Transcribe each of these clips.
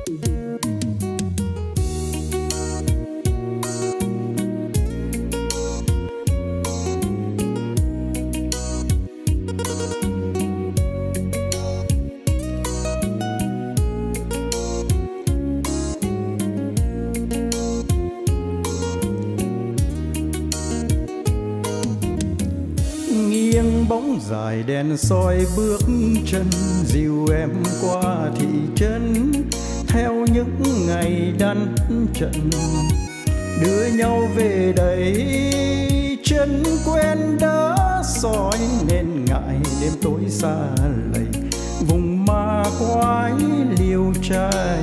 Bóng dài đèn soi bước chân dìu em qua thị trấn, theo những ngày đan trận đưa nhau về đây. Chân quen đã soi nên ngại đêm tối xa lầy, vùng ma quái liêu trai.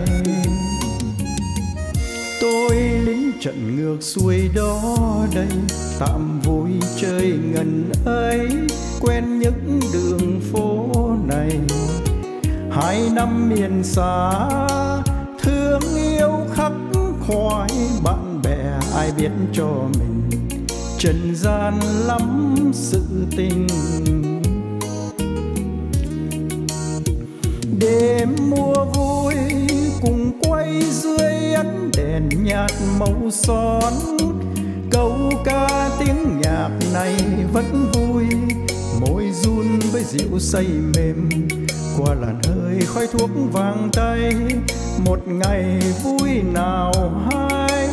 Tôi lính trận ngược xuôi đó đây, tạm vui chơi ngần ấy, quen những đường phố này. 2 năm miền xa thương yêu khắc khoải, bạn bè ai biết cho mình trần gian lắm sự tình. Đêm mùa vui cùng quay dưới ánh đèn nhạt màu son, câu ca tiếng nhạc này vẫn vui, môi run với dịu say mềm qua làn hơi khói thuốc vàng tay. Một ngày vui nào hay,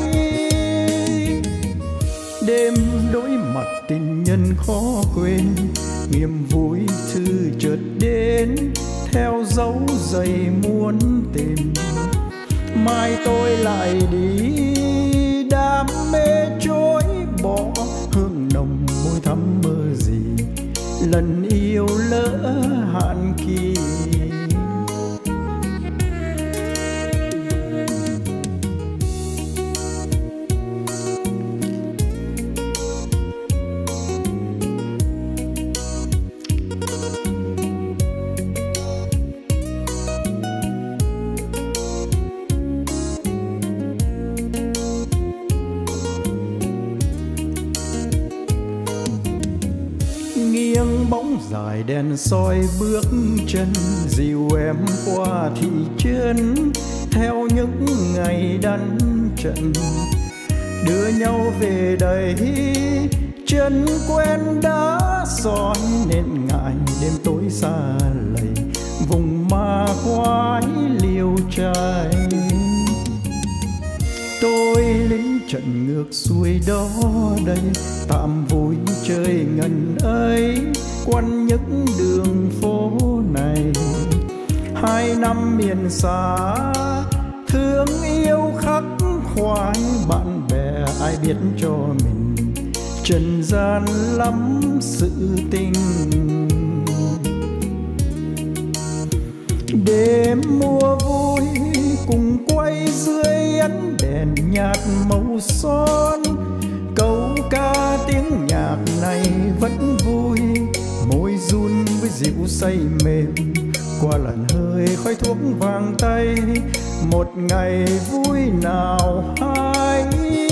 đêm đối mặt tình nhân khó quên, niềm vui thư chợt đến theo dấu giày muốn tìm. Mai tôi lại đi, đam mê chối bỏ, hương nồng môi thắm mơ gì, lần yêu lỡ hạn kỳ. Bóng dài đèn soi bước chân dìu em qua thị trấn, theo những ngày đan trận đưa nhau về đây. Chân quen đã soi nên ngại đêm tối xa lầy, vùng ma quái liêu trai. Tôi lính trận ngược xuôi đó đây, tạm vui chơi ngần ấy, quanh những đường phố này. 2 năm miền xa thương yêu khắc khoải, bạn bè ai biết cho mình trần gian lắm sự tình. Đêm mùa vui cùng quay dưới ánh đèn nhạt màu son, câu ca tiếng nhạc này vẫn vui, môi run với dịu say mềm qua làn hơi khói thuốc vàng tay. Một ngày vui nào hay,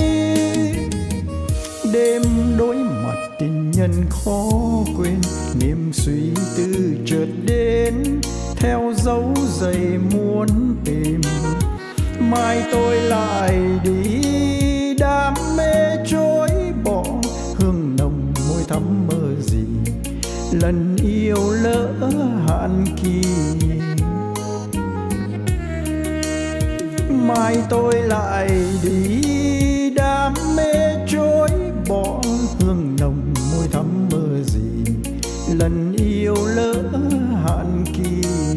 đêm đối mặt tình nhân khó quên, niềm suy tư chợt đến theo dấu giày muốn tìm. Mai tôi lại đi, đam mê chối bỏ, hương nồng môi thắm mơ gì, lần yêu lỡ hạn kỳ. Mai tôi lại đi, đam mê chối bỏ, hương nồng môi thắm mơ gì, lần yêu lỡ hạn kỳ.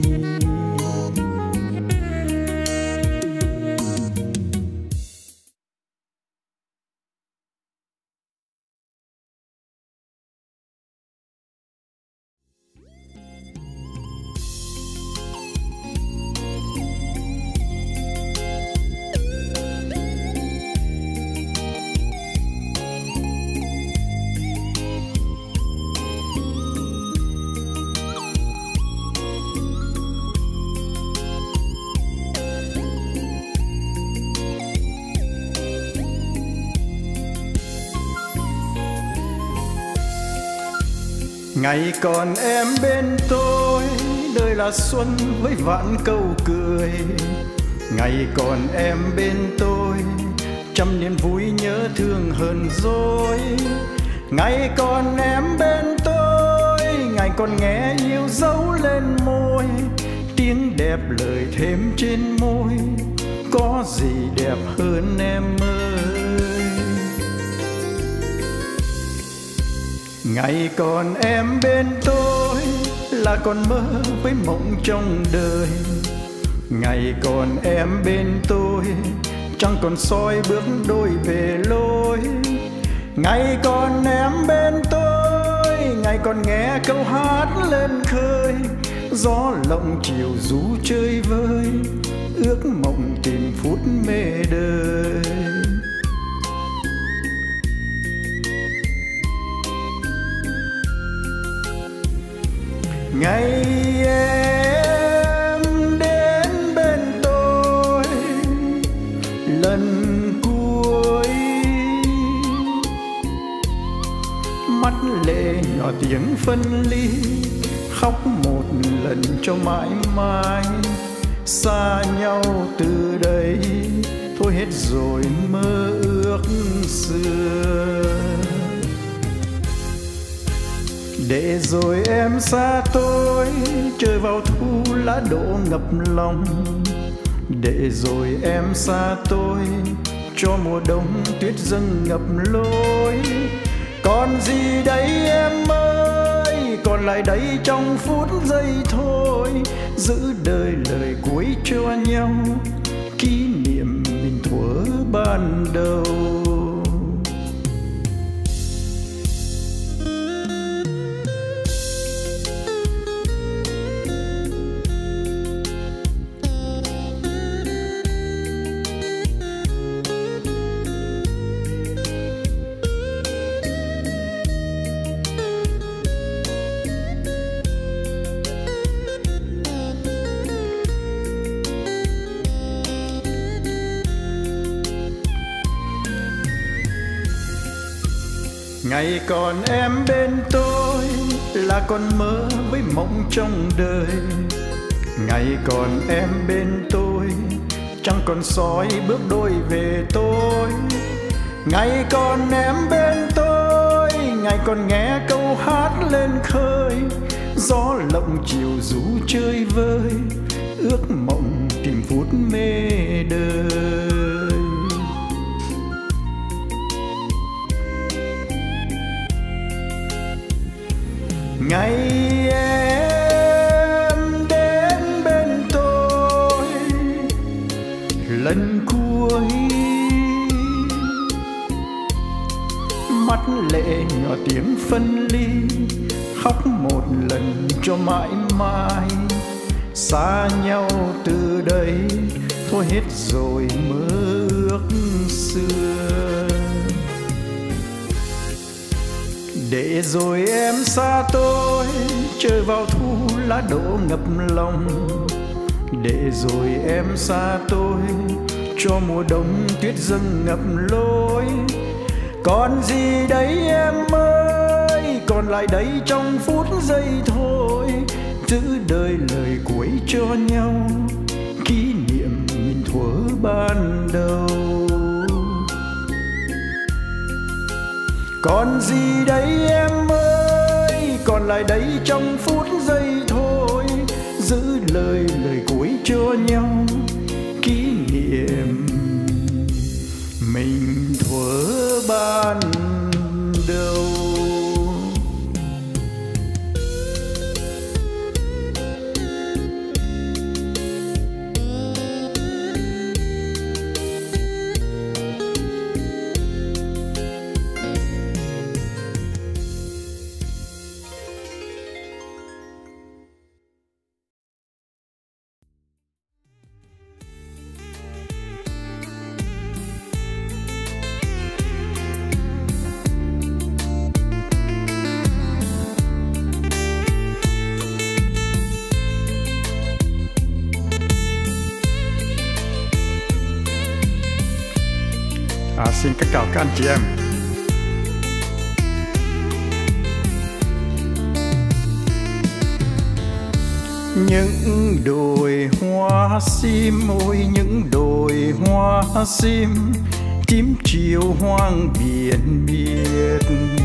Ngày còn em bên tôi, đời là xuân với vạn câu cười. Ngày còn em bên tôi, trăm niềm vui nhớ thương hơn dối. Ngày còn em bên tôi, ngày còn nghe yêu dấu lên môi. Tiếng đẹp lời thêm trên môi, có gì đẹp hơn em ơi. Ngày còn em bên tôi là còn mơ với mộng trong đời. Ngày còn em bên tôi chẳng còn soi bước đôi về lối. Ngày còn em bên tôi, ngày còn nghe câu hát lên khơi. Gió lộng chiều rú chơi vơi, ước mộng tìm phút mê đời. Ngày em đến bên tôi lần cuối, mắt lệ nhỏ tiếng phân ly, khóc một lần cho mãi mãi. Xa nhau từ đây, thôi hết rồi mơ ước xưa. Để rồi em xa tôi, trời vào thu lá đổ ngập lòng. Để rồi em xa tôi, cho mùa đông tuyết dâng ngập lối. Còn gì đây em ơi, còn lại đây trong phút giây thôi. Giữ đời lời cuối cho nhau, kỷ niệm mình thuở ban đầu. Ngày còn em bên tôi là còn mơ với mộng trong đời. Ngày còn em bên tôi chẳng còn soi bước đôi về tôi. Ngày còn em bên tôi, ngày còn nghe câu hát lên khơi. Gió lộng chiều rú chơi vơi, ước mộng tìm phút mê đời. Ngày em đến bên tôi lần cuối, mắt lệ nhỏ tiếng phân ly, khóc một lần cho mãi mãi. Xa nhau từ đây, thôi hết rồi mơ ước xưa. Để rồi em xa tôi, trời vào thu lá đổ ngập lòng. Để rồi em xa tôi, cho mùa đông tuyết dâng ngập lối. Còn gì đấy em ơi, còn lại đây trong phút giây thôi. Giữ đời lời cuối cho nhau, kỷ niệm mình thuở ban đầu. Còn gì đấy em ơi, còn lại đây trong phút giây thôi. Giữ lời cuối cho nhau, kỷ niệm mình thuở ban đầu. Xin kính chào các anh chị em. Những đồi hoa sim, ôi những đồi hoa sim, tím chiều hoang biển biệt.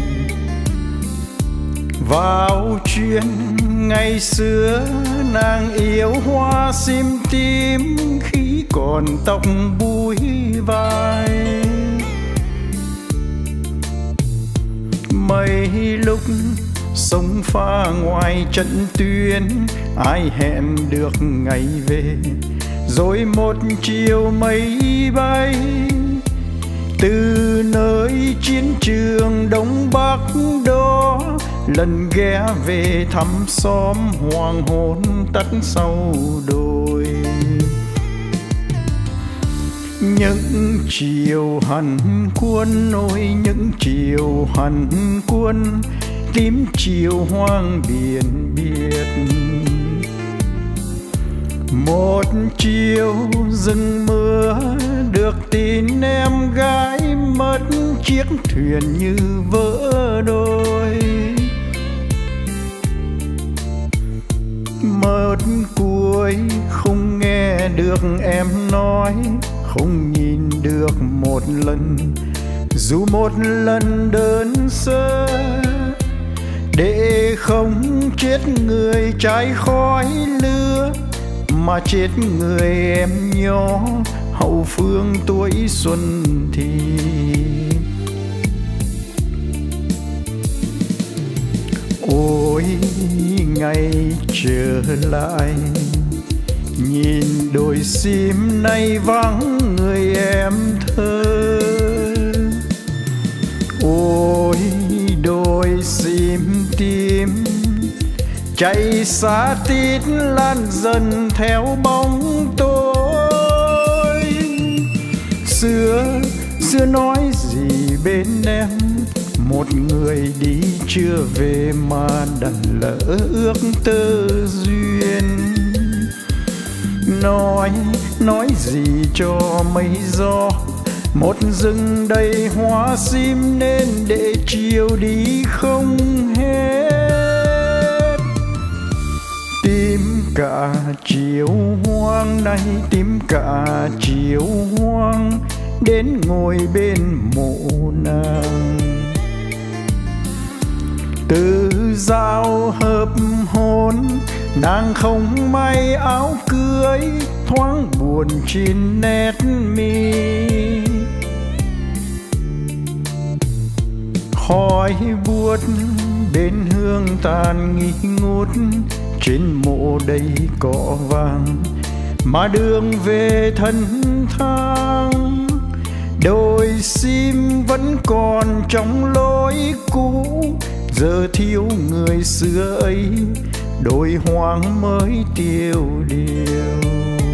Vào chuyện ngày xưa nàng yêu hoa sim tím, khi còn tóc búi vai. Mấy lúc sông pha ngoài trận tuyến, ai hẹn được ngày về, rồi một chiều mây bay từ nơi chiến trường Đông Bắc đó, lần ghé về thăm xóm hoàng hôn tắt sau đồi. Những chiều hành quân, ôi những chiều hành quân, tím chiều hoang biển biệt. Một chiều rừng mưa được tin em gái mất, chiếc thuyền như vỡ đôi. Mất cuối không nghe được em nói, không nhìn được một lần, dù một lần đơn sơ, để không chết người trái khói lửa, mà chết người em nhỏ hậu phương tuổi xuân thì. Ôi ngày trở lại, nhìn đồi sim nay vắng người em thơ. Ôi đồi sim tím cháy xa tít lan dần theo bóng tôi. Xưa nói gì bên em, một người đi chưa về mà đành lỡ ước tơ duyên. Nói gì cho mây gió, một rừng đầy hoa sim nên để chiều đi không hết. Tím cả chiều hoang này, tím cả chiều hoang, đến ngồi bên mộ nàng. Từ giao hợp hôn, nàng không may áo cưới, thoáng buồn trên nét mi. Khói buốt bên hương tàn nghi ngút, trên mộ đầy cỏ vàng, mà đường về thân thang. Đồi sim vẫn còn trong lối cũ, giờ thiếu người xưa ấy, đồi hoang mới tiêu điều.